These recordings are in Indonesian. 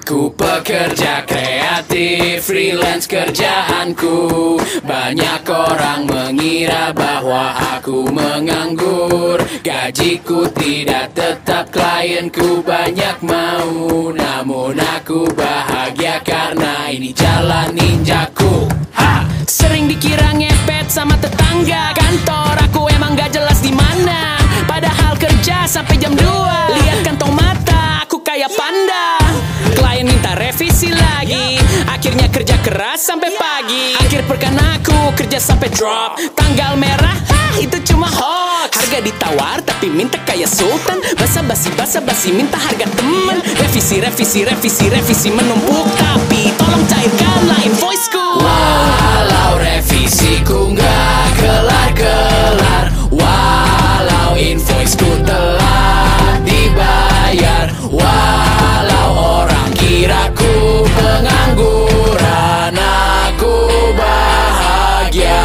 Aku pekerja kreatif, freelance kerjaanku. Banyak orang mengira bahwa aku menganggur. Gajiku tidak tetap, klienku banyak mau. Namun aku bahagia karena ini jalan ninjaku. Ha! Sering dikira ngepet sama tetangga. Kantor aku emang gak jelas di mana. Padahal kerja sampai jam 2. Lihat kantong mata, aku kayak panda. Klien minta revisi lagi. Akhirnya kerja keras sampai pagi. Akhir pekan aku kerja sampai drop. Tanggal merah, itu cuma hoax. Harga ditawar tapi minta kayak sultan. Basa-basi minta harga temen. Revisi menumpuk. Tapi tolong cairkanlah invoice-ku. Walau revisiku nggak kelar-kelar, walau invoice-ku telah dibayar, walau orang kiraku pengangguran, aku bahagia.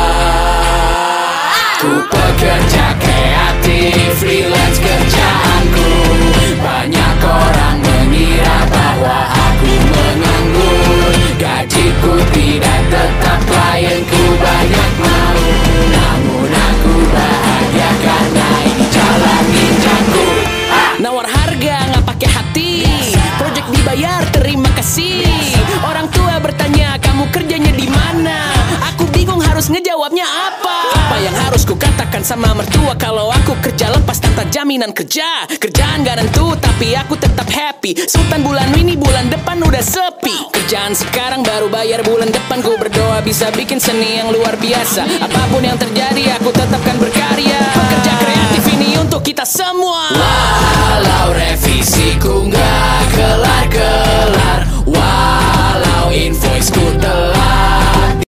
Ku pekerja kreatif, freelance kerjaanku. Banyak orang mengira bahwa aku menganggur. Gajiku tidak tetap, klienku banyak mau. Namun aku bahagia karena ini jalan ninjaku. Nawar harga nggak pakai hati, project dibayar terima kasih. Orang tua bertanya kamu kerjanya di mana? Aku bingung harus ngejawabnya apa. Apa yang harus ku katakan sama mertua kalau aku kerja lepas tanpa jaminan kerja? Kerjaan gak nentu tapi aku tetap happy. Sultan bulan ini bulan depan udah sepi. Kerjaan sekarang baru bayar bulan depan. Ku berdoa bisa bikin seni yang luar biasa. Apapun yang terjadi aku tetapkan berkarya. Pekerja kreatif ini untuk kita semua. Walau revisi